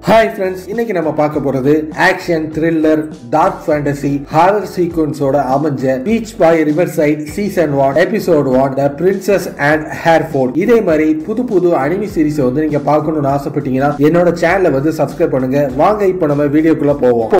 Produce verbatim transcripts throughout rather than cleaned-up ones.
Hi friends, இன்னைக்கு நம்ம பார்க்க போறது action, thriller, dark fantasy, horror சீக்வென்ஸோட அமைஞ்ச beach boy riverside season one episode one the princess and Hereford. இதே மாதிரி புது புது அனிமி சீரிஸ் வந்து நீங்க பார்க்கணும்னு ஆசைப்பட்டீங்கன்னா என்னோட சேனலை வந்து சப்ஸ்கிரைப் பண்ணுங்க. வாங்க இப்போ நம்ம வீடியோக்குள்ள போவோம்.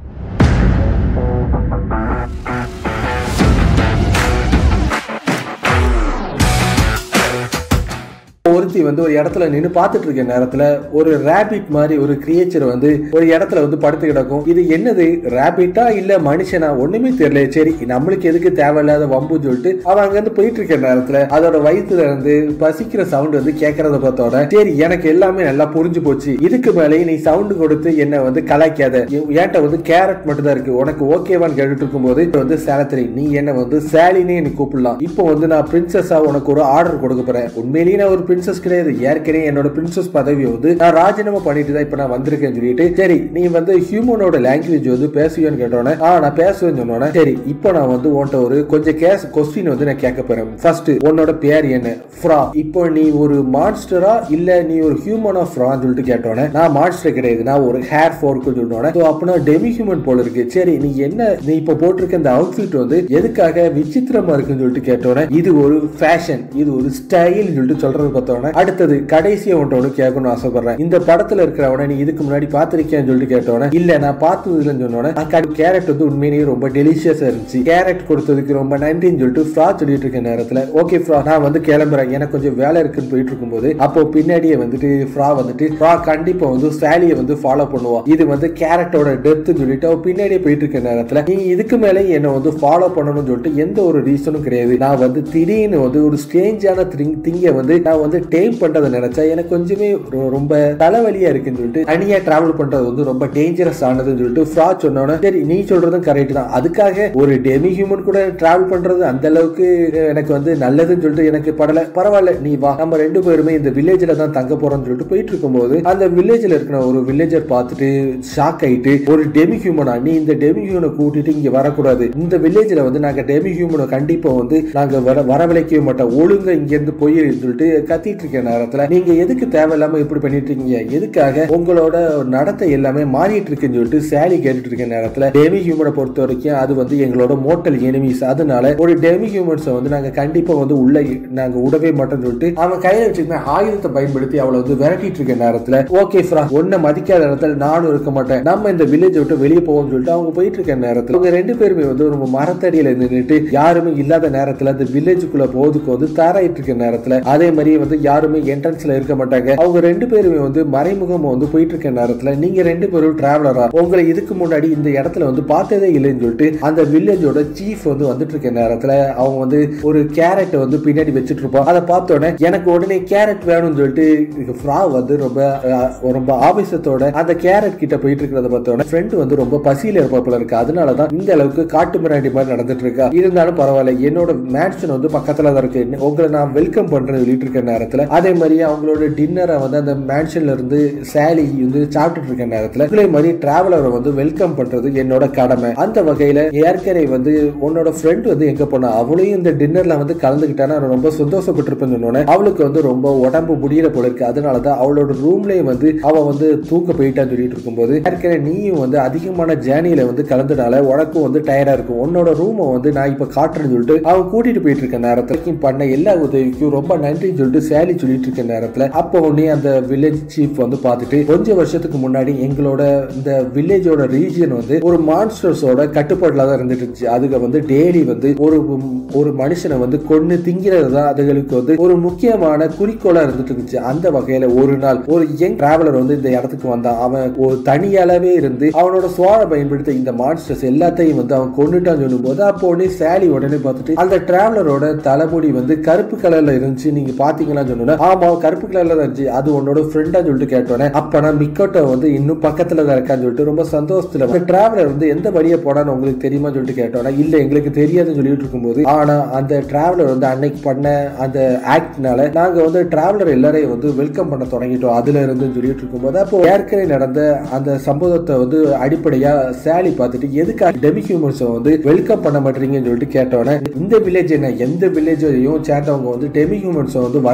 ஒருத்தி வந்து ஒரு இடத்துல நின்று பார்த்துட்டு இருக்க நேரத்துல ஒரு ரேபிட் மாதிரி ஒரு கிரியேச்சர் வந்து ஒரு இடத்துல வந்து படுத்து கிடக்கும். இது என்னது, ரேபிட்டா இல்ல மனுஷனா ஒண்ணுமே தெரியல. சரி, நம்மளுக்கு எதுக்கு தேவையில்லாத வம்பு சொல்லிட்டு அவன் அங்க இருந்து போயிட்டு இருக்க நேரத்துல அதோட வயிற்றுல இருந்து பசிக்கிற சவுண்ட் வந்து கேட்கறத பார்த்தோட சரி எனக்கு எல்லாமே நல்லா புரிஞ்சு போச்சு. இதுக்கு மேலே நீ சவுண்ட் கொடுத்து என்ன வந்து கலாய்க்காத, ஏன்ட்ட வந்து கேரட் மட்டும் தான் இருக்கு, உனக்கு ஓகேவான்னு கேட்டுட்டு இருக்கும் போது வந்து சாலத்ரின் நீ என்ன வந்து சாலினே நீ கூப்பிடலாம். இப்போ வந்து நான் பிரின்சஸா உனக்கு ஒரு ஆர்டர் கொடுக்க போறேன். உண்மையிலேயே நான் ஒரு பிரின்சஸ் கிடையாது, ஏற்கனவே என்னோட பிரின்சஸ் பதவியை வந்து நான் ராஜினாமா பண்ணிட்டு தான் இப்ப நான் வந்திருக்கேன் சொல்லிட்டு சரி நீ வந்து ஹியூமனோட லாங்குவேஜ் வந்து பேசுவேன்னு கேட்டோன்னே ஆ நான் பேசுவேன்னு சொன்னோன்னே சரி இப்போ நான் வந்து உன்ட்ட ஒரு கொஞ்சம் கேஸ் கொஸ்டின் வந்து நான் கேட்க போறேன். ஃபர்ஸ்ட் உன்னோட பேர் என்ன? ஃப்ரா. இப்போ நீ ஒரு மான்ஸ்டரா இல்ல நீ ஒரு ஹியூமனா ஃப்ரான்னு சொல்லிட்டு கேட்டோன்னே நான் மான்ஸ்டர் கிடையாது, நான் ஒரு ஹேர் ஃபோர்க்கு சொன்னோன்னே அப்பனா டெமி ஹியூமன் போல இருக்கு. சரி நீ என்ன நீ இப்ப போட்டிருக்க இந்த அவுட்ஃபிட் வந்து எதுக்காக விசித்திரமா இருக்குன்னு சொல்லிட்டு கேட்டோன்னே இது ஒரு ஃபேஷன், இது ஒரு ஸ்டைல் சொல்லிட்டு சொல்றது பார்த்தோம். அடுத்தது கடைசியா ஒன்று கேட்கணும்னு ஆசைப்படுறேன். இந்த படத்துல இருக்கிறவன நீ இதுக்கு முன்னாடி பாத்திருக்கேன்னு சொல்லிட்டு கேட்டோன்னே இல்ல நான் பார்த்தது இல்லைன்னு சொன்னோன்னே கேரட் வந்து உண்மையிலேயே ரொம்ப டெலிஷியஸா இருந்துச்சு, கேரட் கொடுத்ததுக்கு ரொம்ப நன்றின்னு சொல்லிட்டு ஃப்ரா சொல்லிட்டு இருக்க நேரத்துல ஓகே ஃப்ரா நான் வந்து கிளம்புறேன், எனக்கு கொஞ்சம் வேலை இருக்குன்னு போயிட்டு இருக்கும்போது அப்போ பின்னாடியே வந்துட்டு ஃப்ரா வந்துட்டு ஃப்ரா கண்டிப்பா வந்து சாலியை வந்து ஃபாலோ பண்ணுவா. இது வந்து கேரட்டோட டெத்துன்னு சொல்லிட்டு அவ பின்னாடியே போயிட்டு இருக்க நேரத்துல நீ இதுக்கு மேலே என்ன வந்து ஃபாலோ பண்ணணும்னு சொல்லிட்டு எந்த ஒரு ரீசனும் கிடையாது. நான் வந்து திடீர்னு வந்து ஒரு ஸ்ட்ரேஞ்சான திங்க வந்து நான் வந்து டைம் பண்றதை நினைச்சா எனக்கு கொஞ்சமே ரொம்ப தலைவலியா இருக்குன்னு சொல்லிட்டு தனியா டிராவல் பண்றது வந்து ரொம்ப டேஞ்சரஸ் ஆனதுன்னு சொல்லிட்டு ஃப்ரா சொன்னோன்னா சரி நீ சொல்றதும் கரெக்ட் தான், அதுக்காக ஒரு டெமி ஹியூமன் கூட டிராவல் பண்றது அந்த அளவுக்கு எனக்கு வந்து நல்லதுன்னு சொல்லிட்டு எனக்கு படல. பரவாயில்ல நீ வா, நம்ம ரெண்டு பேருமே இந்த வில்லேஜ்ல தான் தங்க போறோம்னு சொல்லிட்டு போயிட்டு இருக்கும்போது அந்த வில்லேஜ்ல இருக்கிற ஒரு வில்லேஜர் பார்த்துட்டு ஷாக் ஆயிட்டு ஒரு டெமி ஹியூமனா நீ இந்த டெமி ஹியூமனை கூட்டிட்டு இங்க வரக்கூடாது, இந்த வில்லேஜ்ல வந்து நாங்க டெமி ஹியூமனை கண்டிப்பா வந்து நாங்க வர வரவழைக்கவே மாட்டோம், ஒழுங்கா இங்க இருந்து போய் சொல்லிட்டு கத்திட்டு இருக்க நேரத்துல நீங்க எதுக்கு தேவையில்லாம இப்படி பண்ணிட்டு இருக்கீங்க, எதுக்காக உங்களோட நடத்தை எல்லாமே மாறிட்டு இருக்குன்னு சொல்லிட்டு சாலி கேட்டுட்டு இருக்க நேரத்துல டெமி ஹியூமனை பொறுத்த வரைக்கும் அது வந்து எங்களோட மோட்டல் எனிமீஸ், அதனால ஒரு டெமி ஹியூமன்ஸை வந்து நாங்க கண்டிப்பா வந்து உள்ள நாங்க விடவே மாட்டோம்னு சொல்லிட்டு அவன் கையில வச்சுக்கிற ஆயுதத்தை பயன்படுத்தி அவளை வந்து விரட்டிட்டு இருக்க நேரத்துல ஓகே ஃப்ரா ஒன்ன மதிக்காத இடத்துல நானும் இருக்க மாட்டேன், நம்ம இந்த வில்லேஜ் விட்டு வெளியே போவோம்னு சொல்லிட்டு அவங்க போயிட்டு இருக்க நேரத்துல அவங்க ரெண்டு பேருமே வந்து ஒரு மரத்தடியில நின்றுட்டு யாருமே இல்லாத நேரத்துல அந்த வில்லேஜுக்குள்ள போறதுக்கு வந்து தயாராயிட்டு இருக்க நேரத்துல அதே மாதிரி வந்து யாருமே என்ட்ரன்ஸ்ல இருக்க மாட்டாங்க. அவங்க ரெண்டு பேருமே வந்து மறைமுகமா வந்து போயிட்டு இருக்க நேரத்துல நீங்க ரெண்டு பேரும் டிராவலரா உங்களை இதுக்கு முன்னாடி இந்த இடத்துல வந்து பார்த்ததே இல்லைன்னு சொல்லிட்டு அந்த வில்லேஜோட சீஃப் வந்து வந்துட்டு இருக்க நேரத்துல அவங்க வந்து ஒரு கேரட் வந்து பின்னாடி வச்சுட்டு இருப்பான். அதை பார்த்தோன்னே எனக்கு உடனே கேரட் வேணும்னு சொல்லிட்டு ஃப்ரா வந்து ரொம்ப ரொம்ப ஆவேசத்தோட அந்த கேரட் கிட்ட போயிட்டு இருக்கிறத பார்த்தோன்னே ஃப்ரெண்ட் வந்து ரொம்ப பசியில இருப்பாப்புல இருக்கு, அதனாலதான் இந்த அளவுக்கு காட்டு மிராண்டி மாதிரி நடந்துட்டு இருக்கா. இருந்தாலும் பரவாயில்ல என்னோட மேன்ஷன் வந்து பக்கத்துல தான் இருக்கு, உங்களை நான் வெல்கம் பண்றேன்னு சொல்லிட்டு இருக்க நேரத்துல அதே மாதிரி அவங்களோட டின்னரை வந்து அந்த மேன்ஷன்ல இருந்து சாலி வந்து சாப்பிட்டு இருக்க நேரத்துல இதே மாதிரி டிராவலரை வந்து வெல்கம் பண்றது என்னோட கடமை. அந்த வகையில ஏற்கனவே வந்து உன்னோட ஃப்ரெண்ட் வந்து எங்க போனா அவளையும் இந்த டின்னர்ல வந்து கலந்துக்கிட்டானா ரொம்ப சந்தோஷப்பட்டிருப்பேன்னு சொன்னோன்னே அவளுக்கு வந்து ரொம்ப உடம்பு முடியல போல இருக்கு, அதனாலதான் அவளோட ரூம்லயே வந்து அவ வந்து தூங்க போயிட்டான்னு சொல்லிட்டு இருக்கும்போது ஏற்கனவே நீயும் வந்து அதிகமான ஜேர்னியில வந்து கலந்துனால உனக்கும் வந்து டயர்டா இருக்கும், உன்னோட ரூமை வந்து நான் இப்ப காட்டுறேன்னு சொல்லிட்டு அவன் கூட்டிட்டு போயிட்டு இருக்க நேரத்துல பண்ண எல்லா உதவிக்கும் ரொம்ப நன்றின்னு சொல்லிட்டு சாலி சொல்லிட்டு இருக்க நேரத்துல அப்போ உடனே அந்த வில்லேஜ் சீஃப் வந்து பார்த்துட்டு கொஞ்சம் வருஷத்துக்கு முன்னாடி எங்களோட இந்த வில்லேஜோட ரீஜியன் வந்து ஒரு மான்ஸ்டர்ஸோட கட்டுப்பாடுல தான் இருந்துட்டு இருந்துச்சு, அதுக்கு வந்து டெய்லி வந்து ஒரு ஒரு மனுஷனை வந்து கொன்னு திங்கிறது தான் அதுகளுக்கு வந்து ஒரு முக்கியமான குறிக்கோளா இருந்துட்டு இருந்துச்சு. அந்த வகையில ஒரு நாள் ஒரு யங் டிராவலர் வந்து இந்த இடத்துக்கு வந்தான், அவன் ஒரு தனியாலவே இருந்து அவனோட சுவார பயன்படுத்த இந்த மான்ஸ்டர்ஸ் எல்லாத்தையும் வந்து அவன் கொண்டுட்டான்னு சொல்லும் போது அப்போ உடனே சாலி உடனே பார்த்துட்டு அந்த டிராவலரோட தலைமுடி வந்து கருப்பு கலர்ல இருந்துச்சு, நீங்க பாத்தீங்களான்னு சொன்னா ஆமா கருப்பு கலர்ல தான் இருந்துச்சு, அது உன்னோட ஃப்ரெண்டா சொல்லிட்டு கேட்டோன்னே அப்பனா மிக்கோட்டோ வந்து இன்னும் பக்கத்துல தான் இருக்கான்னு சொல்லிட்டு ரொம்ப சந்தோஷத்துல அந்த டிராவலர் வந்து எந்த வழியா போனான்னு உங்களுக்கு தெரியுமா சொல்லிட்டு கேட்டோன்னா இல்ல எங்களுக்கு தெரியாதுன்னு சொல்லிட்டு இருக்கும்போது ஆனா அந்த டிராவலர் வந்து அன்னைக்கு பண்ண அந்த ஆக்ட்னால நாங்க வந்து டிராவலர் எல்லாரையும் வந்து வெல்கம் பண்ண தொடங்கிட்டோம் அதுல இருந்து சொல்லிட்டு இருக்கும்போது அப்போ ஏற்கனவே நடந்த அந்த சம்பவத்தை வந்து அடிப்படையா சாலி பார்த்துட்டு எதுக்காக டெமி ஹியூமன்ஸ் வந்து வெல்கம் பண்ண மாட்டீங்கன்னு சொல்லிட்டு கேட்டோன்னே இந்த வில்லேஜ் என்ன எந்த வில்லேஜையும் சேர்ந்தவங்க வந்து டெமி ஹியூமன்ஸ் வந்து வரவேற்க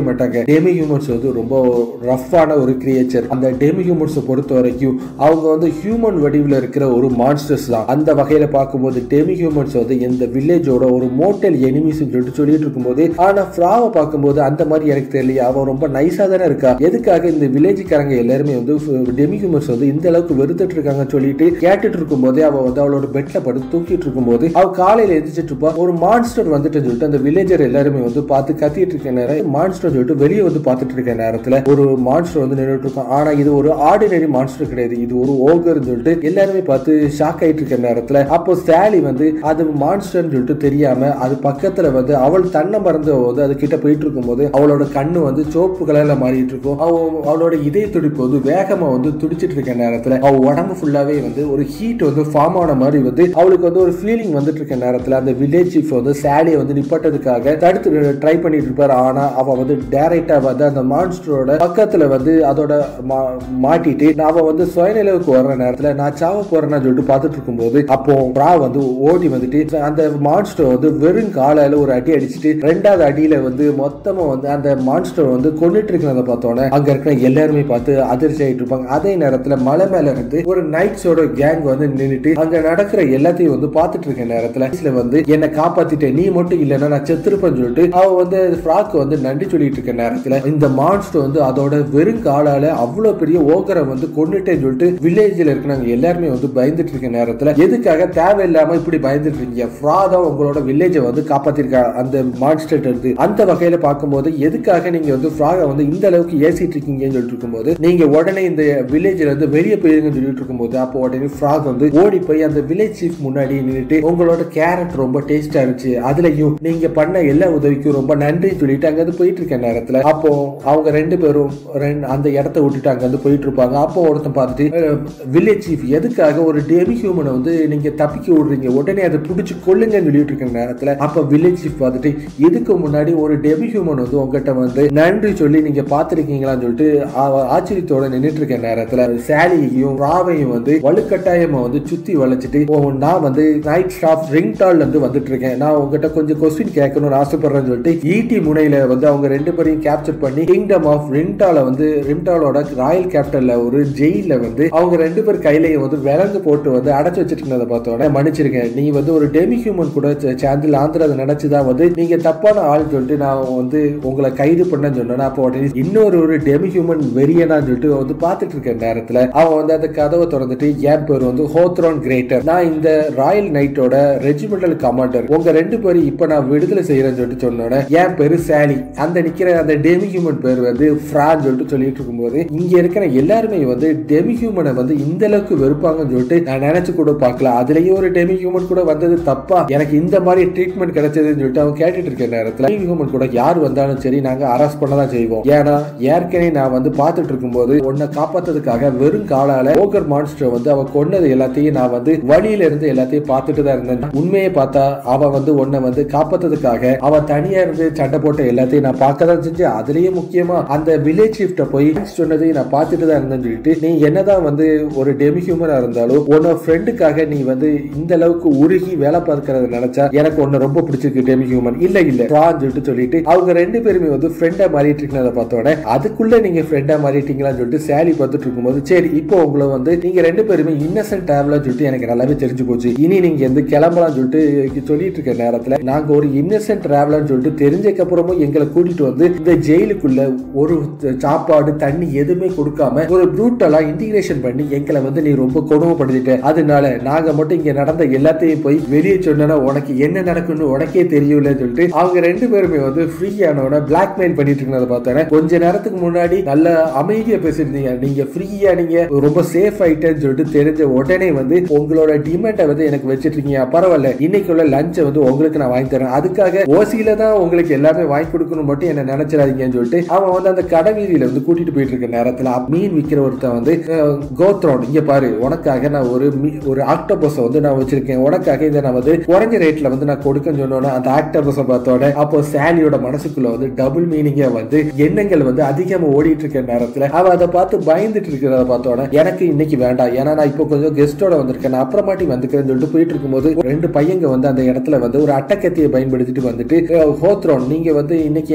மாட்டாங்க. டெமி ஹியூமன்ஸ் வந்து ரொம்ப ரஃப்பான ஒரு கிரியேச்சர். அந்த டெமி ஹியூமன்ஸை பொறுத்த வரைக்கும் அவங்க வந்து ஹியூமன் வடிவில் இருக்கிற ஒரு மான்ஸ்டர்ஸ் தான். அந்த வகையில பார்க்கும்போது டெமி ஹியூமன்ஸ் வந்து இந்த வில்லேஜோட ஒரு மோட்டல் எனிமீஸ் சொல்லிட்டு சொல்லிட்டு இருக்கும்போது, ஆனா ஃப்ராவை பார்க்கும்போது அந்த மாதிரி எனக்கு தெரியல. அவன் ரொம்ப நைஸா தானே இருக்கா, எதுக்காக இந்த வில்லேஜ்காரங்க எல்லாருமே வந்து டெமி ஹியூமன்ஸ் வந்து இந்த அளவுக்கு வெறுத்துட்டு இருக்காங்கன்னு சொல்லிட்டு கேட்டுட்டு இருக்கும் போதே அவ வந்து அவளோட பெட்ல படுத்து தூக்கிட்டு இருக்கும் போது அவ காலையில எதிர்ச்சிட்டு இருப்பா. ஒரு மான்ஸ்டர் வந்துட்டு சொல்லிட்டு அந்த வில்லேஜர் எல்லாருமே வந்து பார்த்து கத்திட்டு இருக்க நேரம் மான்ஸ்டர் சொல்லிட்டு வெளியே வந்து பார்த்துட்டு இருக்க நேரத்துல ஒரு மான்ஸ்டர் வந்து நின்றுட்டு இருக்கும். ஆனா இது ஒரு ஆர்டினரி மான்ஸ்டர் கிடையாது, இது ஒரு ஓகர் சொல்லிட்டு எல்லாருமே பார்த்து ஷாக் ஆயிட்டு இருக்க நேரத்துல அப்போ சாலி வந்து அது மான்ஸ்டர் சொல்லிட்டு தெரியாம அது பக்கத்துல வந்து அவள் தன்னை மறந்து வந்து அது கிட்ட போயிட்டு இருக்கும் போது அவளோட கண்ணு வந்து சோப்பு கலர்ல மாறிட்டு இருக்கும். அவளோட இதய துடிப்பு வந்து வேகமா வந்து துடிச்சிட்டு இருக்க நேரத்துல அவ உடம்பு ஃபுல்லாவே வந்து ஒரு ஹீட் வந்து ஃபார்ம் ஆன மாதிரி வந்து அவளுக்கு வந்து ஒரு ஃபீலிங் வந்துட்டு இருக்க நேரத்துல அந்த வில்லேஜ் சீஃப் வந்து சாலியை வந்து நிப்பாட்டதுக்காக தடுத்து ட்ரை பண்ணிட்டு இருப்பாரு. ஆனா அவ வந்து டைரக்டா வந்து அந்த மான்ஸ்டரோட பக்கத்துல வந்து அதோட மாட்டிட்டு அவ வந்து சுயநிலைவுக்கு வர்ற நேரத்துல நான் சாவ போறேன்னு சொல்லிட்டு பார்த்துட்டு இருக்கும் போது அப்போ பிரா வந்து ஓடி வந்துட்டு அந்த மான்ஸ்டர் வந்து வெறும் காலால ஒரு அடி அடிச்சுட்டு ரெண்டாவது அடியில வந்து மொத்தமா வந்து அந்த மான்ஸ்டர் வந்து கொண்டுட்டு இருக்கிறத பார்த்தோன்னே அங்க இருக்கிற எல்லாருமே பார்த்து அதிர்ச்சி ஆயிட்டு இருப்பாங்க. அதே நேரத்துல மலை மேல இருந்து ஒரு நைட்ஸோட கேங் வந்து நின்றுட்டு அங்க நடக்கிற எல்லாத்தையும் வந்து பார்த்துட்டு இருக்க நேரத்துல வந்து என்னை காப்பாத்திட்ட, நீ மட்டும் இல்லைன்னா நான் செத்துருப்பேன்னு சொல்லிட்டு அவ வந்து ஃப்ராக் வந்து நன்றி சொல்லிட்டு இருக்க நேரத்துல இந்த மான்ஸ்டர் வந்து அதோட வெறும் காலால அவ்வளவு பெரிய ஓகரை வந்து கொண்டுட்டேன்னு சொல்லிட்டு வில்லேஜ்ல இருக்கிறவங்க எல்லாருமே வந்து பயந்துட்டு இருக்க நேரத்துல எதுக்காக தேவையில்லாம இப்படி பயந்துட்டு இருக்கீங்க, ஃப்ரா தான் உங்களோட வில்லேஜை வந்து காப்பாத்திருக்கா அந்த மான்ஸ்டர் இருந்து. அந்த வகையில பார்க்கும்போது எதுக்காக நீங்க வந்து ஃப்ராக வந்து இந்த அளவுக்கு ஏசிட்டு இருக்கீங்கன்னு சொல்லிட்டு இருக்கும்போது நீங்க உடனே இந்த வில்லேஜ்ல இருந்து வெளியே போயிருங்கன்னு சொல்லிட்டு இருக்கும்போது அப்போ உடனே ஃப்ராக் வந்து ஓடி போய் அந்த வில்லேஜ் சீஃப் முன்னாடி நின்றுட்டு உங்களோட கேரட் ரொம்ப டேஸ்டா இருந்துச்சு, அதுலயும் நீங்க பண்ண எல்லா உதவிக்கும் ரொம்ப நன்றி சொல்லிட்டு அங்க வந்து போயிட்டு இருக்க நேரத்துல அப்போ அவங்க ரெண்டு பேரும் அந்த இடத்த விட்டுட்டு அங்க வந்து போயிட்டு இருப்பாங்க. அப்போ ஒருத்தன் பார்த்துட்டு வில்லேஜ் சீஃப் எதுக்காக ஒரு டெமி ஹியூமனை வந்து நீங்க தப்பிக்க விடுறீங்க, உடனே அதை பிடிச்சி கொள்ளுங்கன்னு சொல்லிட்டு இருக்க நேரத்துல அப்ப வில்லேஜ் சீஃப் பார்த்துட்டு இதுக்கு முன்னாடி ஒரு டெமி ஹியூமன் வந்து உங்ககிட்ட வந்து நன்றி சொல்லி நீங்க பாத்துருக்கீங்களான்னு சொல்லிட்டு ஆச்சரியத்தோட நின்றுட்டு இருக்க நேரத்துல சாலியையும் ராவையும் வந்து வலுக்கட்டாயமா வந்து சுத்தி வளைச்சிட்டு நான் வந்து நைட் ஸ்டாஃப் ரிங்டால் இருந்து வந்துட்டு இருக்கேன், நான் உங்ககிட்ட கொஞ்சம் கொஸ்டின் கேட்கணும்னு ஆசைப்படுறேன்னு சொல்லிட்டு ஈட்டி முனையில வந்து அவங்க ரெண்டு பேரையும் கேப்சர் பண்ணி கிங்டம் ஆஃப் ரிங்டால வந்து ரிங்டாலோட ராயல் கேபிட்டல்ல ஒரு ஜெயில வந்து அவங்க ரெண்டு பேர் கையிலையும் வந்து விலங்கு போட்டு வந்து அடைச்சு வச்சிட்டு இருந்ததை பார்த்தோன்னே மன்னிச்சிருக்கேன், நீ வந்து ஒரு டெமி ஹியூமன் கூட சேர்ந்து ஆந்திரதை நினைச்சுதான் வந்து நீங்க தப்பான ஆள் சொல்லிட்டு நான் வந்து உங்களை கைது பண்ணேன்னு சொன்னேன். அப்போ உடனே இன்னொரு ஒரு டெமி ஹியூமன் வெறியனான்னு சொல்லிட்டு வந்து பார்த்துட்டு இருக்க நேரத்துல அவன் வந்து அந்த கதவை திறந்துட்டு என் பேர் வந்து ஹோத்ரான் கிரேட்டர், நான் இந்த ராயல் நைட்டோட ரெஜிமெண்டல் கமாண்டர், உங்க ரெண்டு பேரும் இப்ப நான் விடுதலை செய்யறேன்னு சொல்லிட்டு சொன்னோன்னே என் பேரு சாலி, அந்த நிக்கிற அந்த டெமி ஹியூமன் பேர் வந்து ஃப்ரான் சொல்லிட்டு சொல்லிட்டு இருக்கும்போது இங்க இருக்கிற எல்லாருமே வந்து டெமி ஹியூமனை வந்து இந்த அளவுக்கு வெறுப்பாங்கன்னு சொல்லிட்டு நான் நினைச்சு கூட பார்க்கல, அதுலயும் ஒரு டெமி ஹியூமன் கூட வந்தது தப்பா, எனக்கு இந்த மாதிரி ட்ரீட்மெண்ட் கிடைச்சதுன்னு சொல்லிட்டு அவன் கேட்டுட்டு இருக்க நேரத்துல டெமி ஹியூமன் கூட யார் வந்தாலும் சரி நாங்க அரெஸ்ட் பண்ணதான் செய்வோம், ஏன்னா ஏற்கனவே நான் வந்து பார்த்துட்டு இருக்கும்போது உன்னை காப்பாத்துறதுக்காக வெறும் காலால ஓகர் மான்ஸ்டர் வந்து அவ கொன்னது எல்லாத்தையும் நான் வந்து வழியில இருந்து எல்லாத்தையும் பார்த்துட்டு தான் இருந்தேன், உண்மையை பார்த்தா அவ வந்து உன்னை வந்து காப்பாத்துறதுக்காக அவ தனியா இருந்து சண்டை போட்ட எல்லாத்தையும் நான் பார்க்க தான் செஞ்சு, அதுலயே முக்கியமா அந்த வில்லேஜ் சீஃப்ட போய் சொன்னதையும் நான் பார்த்துட்டு தான் இருந்தேன்னு சொல்லிட்டு நீ என்னதான் வந்து ஒரு டெமி ஹியூமனா இருந்தாலும் உன்னோட ஃப்ரெண்டுக்காக நீ வந்து இந்த அளவுக்கு உருகி வேலை பார்க்கறத நினைச்சா எனக்கு ஒன்னு ரொம்ப பிடிச்சிருக்கு டெமி ஹியூமன், இல்ல இல்ல சொல்லிட்டு சொல்லிட்டு அவங்க ரெண்டு பேருமே வந்து ஃப்ரெண்டா மாறிட்டு இருக்கிறத பார்த்தோட அதுக்குள்ள நீங்க ஃப்ரெண்டா மாறிட்டீங்களான்னு சொல்லிட்டு சாலி பார்த்துட்டு இருக்கும்போது சரி இப்போ உங்களை வந்து நீங்க ரெண்டு பேருமே இன்னசென்ட் டிராவலர் சொல்லிட்டு எனக்கு நல்லாவே தெரிஞ்சு போச்சு, இனி நீங்க வந்து கிளம்பலாம் சொல்லிட்டு சொல்லிட்டு இருக்க நேரத்துல நாங்க ஒரு இன்னசென்ட் டிராவலர் சொல்லிட்டு தெரிஞ்சதுக்கு அப்புறமும் எங்களை கூட்டிட்டு வந்து இந்த ஜெயிலுக்குள்ள ஒரு சாப்பாடு தண்ணி எதுவுமே கொடுக்காம ஒரு ப்ரூட்டலா இன்டிகிரேஷன் பண்ணி எங்களை வந்து நீ ரொம்ப கொடுமைப்படுத்திட்ட, அதனால நாங்க மட்டும் இங்க நடந்த எல்லாத்தையும் போய் வெளியே சொன்னா உனக்கு என்ன நடக்கும்னு உனக்கே தெரியல சொல்லிட்டு அவங்க ரெண்டு பேருமே வந்து ஃப்ரீயானோட பிளாக்மெயில் பண்ணிட்டு இருக்கிறத பார்த்தேன். கொஞ்ச நேரத்துக்கு முன்னாடி நல்ல அமைதியா பேசிருந்தீங்க, நீங்க ஃப்ரீயா நீங்க ரொம்ப சேஃப் ஆயிட்டேன்னு சொல்லிட்டு தெரிஞ்ச உடனே வந்து உங்களோட டிமாண்டை வந்து எனக்கு வச்சிட்டு இருக்கீங்க, பரவாயில்ல இன்னைக்குள்ள லஞ்சை வந்து உங்களுக்கு நான் வாங்கி தரேன், அதுக்காக ஓசியில தான் உங்களுக்கு எல்லாமே வாங்கி கொடுக்கணும் மட்டும் என்ன நினைச்சிடாதீங்கன்னு சொல்லிட்டு அவன் வந்து அந்த கடை வீதியில வந்து கூட்டிட்டு போயிட்டு இருக்க நேரத்துல மீன் விற்கிற ஒருத்தன் வந்து கோத்ரோன் இங்க பாரு உனக்காக நான் ஒரு ஒரு ஆக்டோபஸ் வந்து நான் வச்சிருக்கேன், உனக்காக இதை நான் வந்து குறைஞ்ச ரேட்ல வந்து நான் கொடுக்கன்னு சொன்னோன்னா அந்த ஆக்டோபஸை பார்த்தோட அப்போ சாலியோட மனசுக்குள்ள வந்து டபுள் மீனிங்கா வந்து எண்ணங்கள் வந்து அதிகமா ஓடிட்டு இருக்க நேரத்துல அவ அதை பார்த்து பயந்துட்டு இருக்கிறத பார்த்தோட எனக்கு இன்னைக்கு வேண்டாம், ஏன்னா நான் இப்போ கொஞ்சம் கெஸ்டோட வந்திருக்கேன், நான் அப்புறமாட்டி வந்துக்கிறேன்னு சொல்லிட்டு போயிட்டு இருக்கும்போது ரெண்டு பையங்க வந்து அந்த இடத்துல வந்து ஒரு அட்டக்கத்தியை பயன்படுத்திட்டு வந்துட்டு ஹோத்ரோன் நீங்க வந்து இன்னைக்கு என் கூட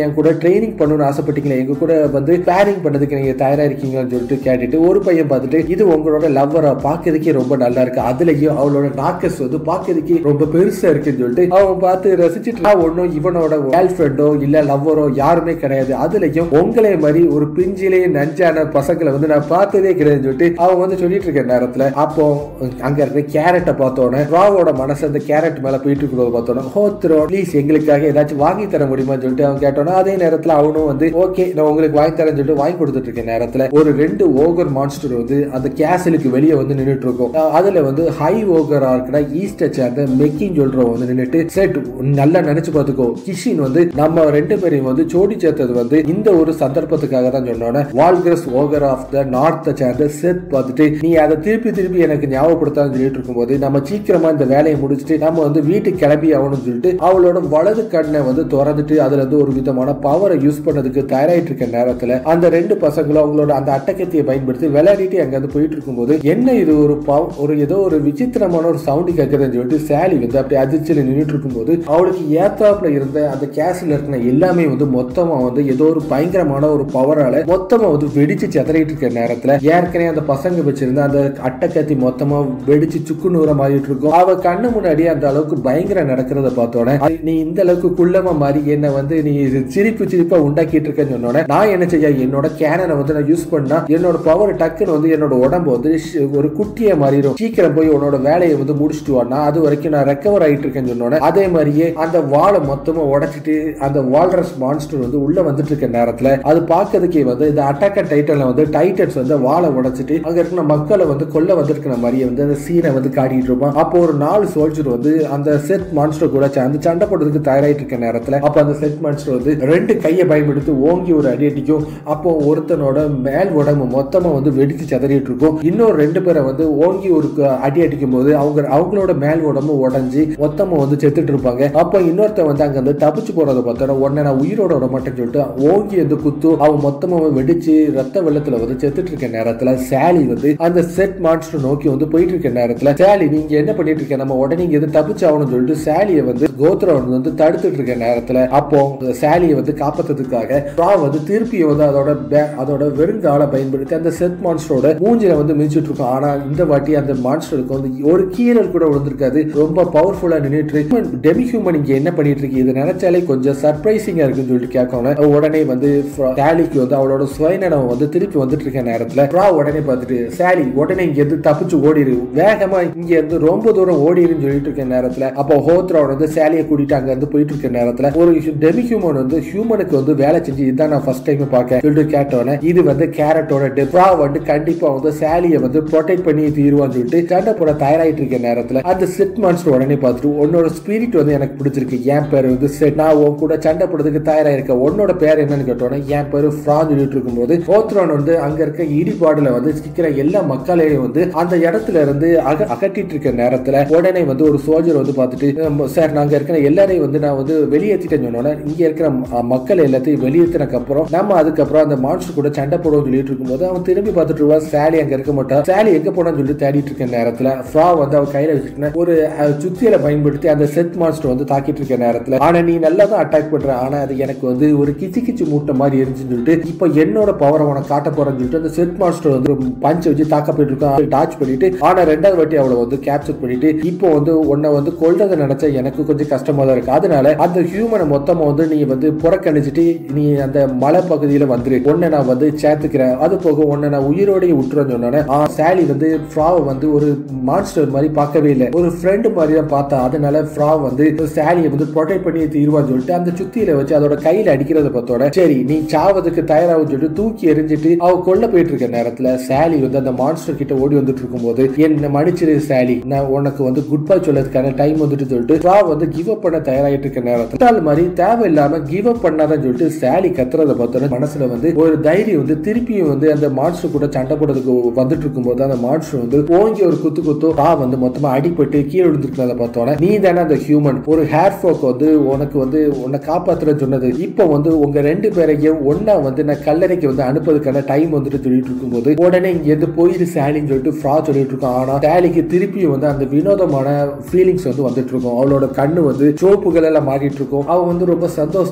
ட்ரைனிங் பண்ணணும்னு ஆசைப்பட்டீங்களா, எங்க கூட வந்து பேரிங் பண்ணதுக்கு நீங்க தயாரா இருக்கீங்கன்னு சொல்லிட்டு கேட்டுட்டு ஒரு பையன் பார்த்துட்டு இது உங்களோட லவ்வரா, பாக்குறதுக்கே ரொம்ப நல்லா இருக்கு, அதுலயும் அவளோட நாக்கஸ் வந்து பாக்குறதுக்கு ரொம்ப பெருசா இருக்குன்னு சொல்லிட்டு அவன் பார்த்து ரசிச்சுட்டு ஒன்னும் இவனோட கேர்ள் ஃப்ரெண்டோ இல்ல லவ்வரோ யாருமே கிடையாது, அதுலயும் உங்களே மாதிரி ஒரு பிஞ்சிலே நஞ்சான பசங்களை வந்து நான் பார்த்ததே கிடையாதுன்னு சொல்லிட்டு அவன் வந்து சொல்லிட்டு இருக்க நேரத்துல அப்போ அங்க இருக்க கேரட்டை பார்த்தோன்னே ராவோட மனசு அந்த கேரட் மேல போயிட்டு இருக்கிறத பார்த்தோன்னா ஹோத்ரோ ப்ளீஸ் எங்களுக்காக ஏதாச்சும் வாங்கி தர முடியுமான்னு சொல்லிட்டு அவன் கேட்டோன்னா அதே நேரத்துல அவனும் வந்து ஓகே நான் உங்களுக்கு வாங்கி தரேன்னு சொல்லிட்டு வாங்கி கொடுத்துட்டு இருக்க நேரத்துல ஒரு ரெண்டு ஓகர் மான்ஸ்டர் வந்து அந்த கேசலுக்கு வெளியே வந்து நின்றுட்டு இருக்கும். அதுல வந்து ஹை ஓகரா இருக்குன்னா ஈஸ்ட சேர்ந்த மெக்கின்னு சொல்றவங்க வந்து நின்றுட்டு செட் நல்லா நினைச்சு பார்த்துக்கோ, கிஷின் வந்து நம்ம ரெண்டு பேரையும் வந்து ஜோடி சேர்த்தது வந்து இந்த ஒரு சந்தர்ப்பத்துக்காக தான் சொன்னோன்னே வால்கரஸ் ஓகர் ஆஃப் த நார்த்தை சேர்ந்த செட் பார்த்துட்டு நீ அதை திருப்பி திருப்பி எனக்கு ஞாபகப்படுத்தான்னு சொல்லிட்டு இருக்கும்போது நம்ம சீக்கிரமா இந்த வேலையை முடிச்சுட்டு நம்ம வந்து வீட்டுக்கு கிளம்பி ஆகணும்னு சொல்லிட்டு அவளோட வலது கண்ணை வந்து திறந்துட்டு அதுல இருந்து ஒரு விதமான பவரை யூஸ் பண்ணதுக்கு தயாராயிட்டு இருக்க நேரத்துல அந்த ரெண்டு பசங்களும் அவங்களோட அந்த அட்டக்கத்தியை பயன்படுத்தி விளையாடிட்டு அங்க வந்து போயிட்டு இருக்கும்போது என்ன இது ஒரு ஒரு ஏதோ ஒரு விசித்திரமான ஒரு சவுண்டு கேட்குதுன்னு சொல்லிட்டு சாலி வந்து அப்படி அதிர்ச்சியில நின்றுட்டு இருக்கும்போது அவளுக்கு ஏத்தாப்புல இருந்த அந்த கேஸ்ல இருக்கிற எல்லாமே வந்து மொத்தமா வந்து ஏதோ ஒரு பயங்கரமான ஒரு பவரால மொத்தமா வந்து வெடிச்சு செதறிட்டு இருக்க நேரத்துல ஏற்கனவே அந்த பசங்க வச்சிருந்த அந்த அட்டக்கத்தி மொத்தமா வெடிச்சு சுக்கு நூற மாறிட்டு இருக்கும். அவ கண்ணு முன்னாடி அந்த அளவுக்கு பயங்கரம் நடக்கிறத பார்த்தோன்னே நீ இந்த அளவுக்கு குள்ளமா மாறி என்ன வந்து நீ சிரிப்பு சிரிப்பா உண்டாக்கிட்டு இருக்கேன்னு சொன்னோன்னே நான் என்ன செய்ய என்னோட கேனனை வந்து நான் யூஸ் பண்ணா என்னோட பவர் டக்குன்னு வந்து என்னோட உடம்பு வந்து ஒரு குட்டியை மாறிடும், சீக்கிரம் போய் உன்னோட வேலையை வந்து முடிச்சுட்டு வானா அது வரைக்கும் நான் ரெக்கவர் ஆகிட்டு இருக்கேன்னு சொன்னோன்னே அதே மாதிரியே அந்த வாழை மொத்தமா உடைச்சிட்டு அந்த வால்ரஸ் மான்ஸ்டர் வந்து உள்ள வந்துட்டு இருக்க நேரத்துல அது பார்க்கறதுக்கே வந்து இந்த அட்டாக்கர் டைட்டன்ல வந்து டைட்டன்ஸ் வந்து வாழை உடைச்சிட்டு அங்க இருக்கிற மக்களை வந்து கொல்ல வந்திருக்கிற மாதிரியே வந்து அந்த சீனை வந்து காட்டிட்டு இருப்பான். அப்போ ஒரு நாலு சோல்ஜர் வந்து அந்த செட் மான்ஸ்டர் கூட சேர்ந்து சண்டை போடுறதுக்கு தயாராயிட்டு இருக்க நேரத்துல அப்ப அந்த செட் மான்ஸ்டர் வந்து ரெண்டு கையை பயன்படுத்தி ஓங்கி ஒரு அடி அடிக்கும். அப்போ ஒருத்தனோட மேல் உடம்பு மொத்தமா வந்து வெடிச்சு செதறிட்டு இருக்கும். இன்னொரு ரெண்டு பேரை வந்து ஓங்கி ஒரு அடி அடிக்கும் போது அவங்க அவங்களோட மேல் உடம்பு உடஞ்சி மொத்தமா வந்து செத்துட்டு இருப்பாங்க. அப்போ இன்னொருத்த வந்து அங்க வந்து தப்பிச்சு போறதை பார்த்தோன்னா உடனே நான் உயிரோட விட மாட்டேன்னு சொல்லிட்டு ஓங்கி வந்து குத்து அவன் மொத்தமா வெடிச்சு ரத்த வெள்ளத்துல வந்து செத்துட்டு இருக்க நேரத்துல சாலி வந்து அந்த செட் மான்ஸ்டர் நோக்கி வந்து போயிட்டு இருக்க நேரத்துல சாலி நீங்க என்ன பண்ணிட்டு இருக்க, நம்ம உடனே இங்க எது தப்பிச்சு ஆகணும்னு சொல்லிட்டு சாலியை வந்து கோத்ரவன் வந்து தடுத்துட்டு இருக்க நேரத்துல அப்போ சாலியை வந்து காப்பாத்துறதுக்காக வந்து திருப்பி வந்து அதோட அதோட வெறுங்கால பயன்படுத்தி அந்த செட் மான்ஸ்டரோட மூஞ்சில வந்து மிதிச்சுட்டு இருக்கும். ஆனா இந்த வாட்டி அந்த மான்ஸ்டருக்கு வந்து ஒரு கீரல் கூட விழுந்திருக்காது, ரொம்ப பவர்ஃபுல்லா நின்றுட்டு டெமி ஹியூமன் இங்க என்ன பண்ணிட்டு இருக்கு இது நினைச்சாலே கொஞ்சம் சர்ப்ரைசிங்கா இருக்குன்னு சொல்லிட்டு கேட்கணும். உடனே வந்து சாலிக்கு வந்து அவளோட சுயநலம் வந்து திருப்பி வந்துட்டு இருக்க நேரத்துல உடனே பார்த்துட்டு சாலி உடனே இங்க இருந்து தப்பிச்சு ஓடிடு, வேகமா இங்க இருந்து ரொம்ப தூரம் ஓடிடுன்னு சொல்லிட்டு இருக்க நேரத்துல அப்போ ஹோத்ராவன் வந்து சாலியை கூட்டிட்டு அங்க இருந்து போயிட்டு இருக்க நேரத்துல ஒரு டெமி ஹியூமன் வந்து ஹியூமனுக்கு வந்து வேலை செஞ்சு இதுதான் நான் ஃபர்ஸ்ட் டைம் பார்க்க சொல்லிட்டு கேட்டோன்னே இது வந்து கேரட்டோட டெப்ரா வந்து கண்டிப்பா வந்து சாலியை வந்து ப்ரொடெக்ட் பண்ணி தீருவான்னு சொல்லிட்டு சண்டை போட தயாராயிட்டு இருக்க நேரத்துல அந்த செட் மான்ஸ்டர் உடனே பார்த்துட்டு உன்னோட ஸ்பிரிட் வந்து எனக்கு பிடிச்சிருக்கு, என் பேர் வந்து செட், நான் உன் கூட சண்டை போடுறதுக்கு தயாராயிருக்கேன், உன்னோட பேர் என்னன்னு கேட்டோன்னே என் பேரு ஃப்ரான் சொல்லிட்டு இருக்கும்போது ஹோத்ரான் வந்து அங்க இருக்க இடிபாடுல வந்து சிக்கிற எல்லா மக்களையும் வந்து அந்த இடத்துல இருந்து அகட்டிட்டு இருக்க நேரத்துல உடனே வந்து ஒரு சோல்ஜர் வந்து பார்த்துட்டு சார் நாங்க இருக்கிற எல்லாரையும் வந்து நான் வந்து வெளியேற்றிட்டேன்னு சொன்னோன்னே இங்க இருக்கிற மக்கள் எல்லாத்தையும் வெளியேற்றினக்கு அப்புறம் நம்ம அதுக்கப்புறம் அந்த மான்ஸ்டர் கூட சண்டை போடுவோம் சொல்லிட்டு இருக்கும்போது அவன் திரும்பி பார்த்துட்டு இருவா சாலி அங்க இருக்க மாட்டான். சாலி எங்க போனான்னு சொல்லிட்டு தேடிட்டு இருக்க நேரத்துல ஃப்ரா வந்து அவ கையில வச்சுட்டு ஒரு சுத்தியில பயன்படுத்தி அந்த செட் மான்ஸ்டர் வந்து தாக்கிட்டு இருக்க நேரத்துல ஆனா நீ நல்லா தான் அட்டாக் பண்ற, ஆனா அது எனக்கு வந்து ஒரு கிச்சு கிச்சு மூட்டை மாதிரி இருந்துச்சுன்னு சொல்லிட்டு இப்ப என்னோட பவரை உனக்கு காட்ட போறேன்னு சொல்லிட்டு அந்த செட் மான்ஸ்டர் வந்து பஞ்ச் வச்சு தாக்க போயிட்டு இருக்கான். டாச் பண்ணிட்டு ஆனா ரெண்டாவது வாட்டி அவளை வந்து கேப்சர் பண்ணிட்டு இப்போ வந்து உன்னை வந்து கொல்றதை நினைச்சா எனக்கு கொஞ்சம் கஷ்டமா தான் இருக்கு, அதனால அந்த ஹியூமனை மொத்தமா வந்து நீ வந்து புறக்கணிச்சிட்டு நீ அந்த மலை பகுதியில வந்துரு, உன்னை நான் வந்து சேர்த்துக்கிறேன், அது போக உன்னை நான் உயிரோடையே விட்டுறேன்னு சொன்னோன்னே சாலி வந்து ஃப்ராவை வந்து ஒரு மான்ஸ்டர் மாதிரி பார்க்கவே இல்லை, ஒரு ஃப்ரெண்டு மாதிரி தான் பார்த்தா. அதனால ஃப்ரா வந்து சாலியை வந்து ப்ரொடெக்ட் பண்ணி தீர்வான்னு சொல்லிட்டு அந்த சுத்தியில வச்சு அதோட கையில அடிக்கிறத பார்த்தோட சரி நீ சாவதுக்கு தயாராகும் சொல்லிட்டு தூக்கி எரிஞ்சிட்டு அவ கொல்ல போயிட்டு இருக்க நேரத்துல சாலி வந்து அந்த மான்ஸ்டர் கிட்ட ஓடி வந்துட்டு இருக்கும்போது என்ன மன்னிச்சிரு சாலி, நான் உனக்கு வந்து குட் பை சொல்லதுக்கான டைம் வந்துட்டு சொல்லிட்டு ஃப்ரா வந்து கிவ் அப் பண்ண தயாராகிட்டு இருக்க நேரத்துல மாதிரி தேவையில்லாம கிவ் அப் பண்ணாதான் சொல்லிட்டு சாலி கத்துறத பார்த்தோட மனசுல வந்து ஒரு தைரியம் வந்து திருப்பியும் வந்து அந்த மான்ஸ்டர் கூட சண்டை போடுறதுக்கு வந்துட்டு இருக்கும்போது அந்த மான்ஸ்டர் வந்து ஓங்கி ஒரு குத்து குத்து ஃப்ரா வந்து மொத்தமா அடிபட்டு கீழே விழுந்துருக்கிறத பார்த்தோட நீ தானே அந்த ஹியூமன் ஒரு ஹேர் ஃபோக் வந்து உனக்கு வந்து உன்னை காப்பாத்துறன்னு சொன்னது, இப்போ வந்து உங்க ரெண்டு பேரையும் ஒன்னா வந்து நான் கல்லறைக்கு வந்து அனுப்புறதுக்கான டைம் வந்துட்டு சொல்லிட்டு இருக்கும்போது உடனே இங்க இருந்து போயிரு சாலின்னு சொல்லிட்டு ஃப்ரா சொல்லிட்டு இருக்கோம். ஆனா சாலிக்கு திருப்பியும் வந்து அந்த வினோதமான ஃபீலிங்ஸ் வந்து வந்துட்டு இருக்கும், அவளோட கண்ணு வந்து சோப்புகள் எல்லாம் மாறிட்டு இருக்கும், அவ வந்து ரொம்ப சந்தோஷத்துல இது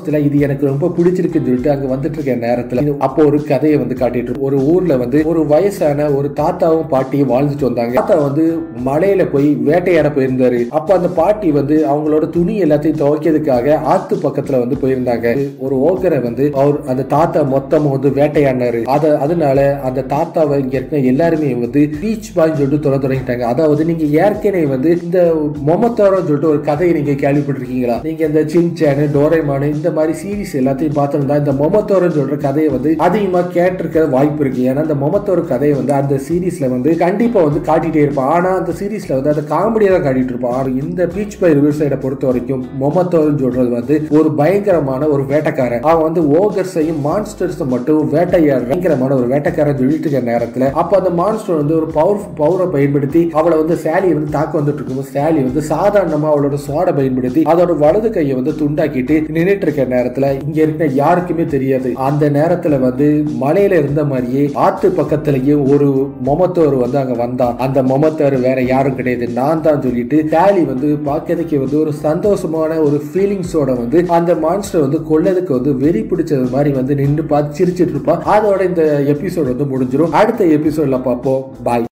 எனக்கு ரொம்ப பிடிச்சிருக்குன்னு சொல்லிட்டு அங்க வந்துட்டு இருக்க நேரத்துல அப்போ ஒரு கதையை வந்து காட்டிட்டு ஒரு ஊர்ல வந்து ஒரு வயசான ஒரு தாத்தாவும் பாட்டியும் வாழ்ந்துட்டு வந்தாங்க. தாத்தா வந்து மலையில போய் வேட்டையாட போயிருந்தாரு. அப்ப அந்த பாட்டி வந்து அவங்களோட துணி எல்லாத்தையும் துவைக்கிறதுக்காக ஆத்து பக்கத்துல வந்து போயிருந்தாங்க. ஒரு ஓகரை வந்து அவர் அந்த தாத்தா மொத்தமா வந்து வேட்டையாடினாரு. அத அதனால அந்த தாத்தாவை இங்க இருக்க எல்லாருமே வந்து பீச் பாய்னு சொல்லிட்டு தொலை தொடங்கிட்டாங்க. அதாவது நீங்க ஏற்கனவே வந்து இந்த மொமத்தோரோன்னு சொல்லிட்டு ஒரு கதையை நீங்க கேள்விப்பட்டிருக்கீங்களா? நீங்க இந்த சின்சான், டோரேமான் இந்த மாதிரி சீரிஸ் எல்லாத்தையும் பார்த்திருந்தா இந்த மொமத்தோரோன்னு சொல்ற கதையை வந்து அதிகமா கேட்டிருக்க வாய்ப்பு இருக்கு. ஏன்னா இந்த மொமத்தோரோ கதையை வந்து அந்த சீரீஸ்ல வந்து கண்டிப்பா வந்து காட்டிட்டே இருப்பான். ஆனா அந்த சீரீஸ்ல வந்து அந்த காமெடியா தான் காட்டிட்டு இருப்பான். இந்த பீச் பை ரிவர்சைடை பொறுத்த வரைக்கும் மொமத்தோரோன்னு சொல்றது வந்து ஒரு பயங்கரமான ஒரு வேட்டைக்காரன். அவன் வந்து ஓகர்ஸையும் மான்ஸ்டர்ஸும் மட்டும் வேட்டையாடுற பயங்கரமான ஒரு வேட்டைக்காரன் சொல்லிட்டு இருக்க நேரத்துல அப்ப அந்த மான்ஸ்டர் வந்து ஒரு பவர் பவரை பயன்படுத்தி அவளை வந்து சாலி வந்து தாக்க வந்துட்டு இருக்கும். சாலி வந்து சாதாரணமா அவளோட சுவாடை பயன்படுத்தி அதோட வலது கையை வந்து துண்டாக்கிட்டு நின்றுட்டு இருக்க நேரத்துல இங்க இருக்க யாருக்குமே தெரியாது. அந்த நேரத்துல வந்து மலையில இருந்த மாதிரியே ஆத்து பக்கத்திலேயே ஒரு மொமத்தோர் வந்து அங்க வந்தான். அந்த மொமத்தோர் வேற யாரும் கிடையாது, நான் தான் சொல்லிட்டு சாலி வந்து பாக்கிறதுக்கு வந்து ஒரு சந்தோஷமான ஒரு ஃபீலிங்ஸோட வந்து அந்த மான்ஸ்டர் வந்து கொல்லதுக்கு வந்து வெறி பிடிச்சது மாதிரி வந்து நின்று பார்த்து சிரிச்சிட்டு இருப்பான். அதோட இந்த எபிசோட் வந்து முடிஞ்சிடும். அடுத்த எபிசோட்ல பார்ப்போம். பாய்.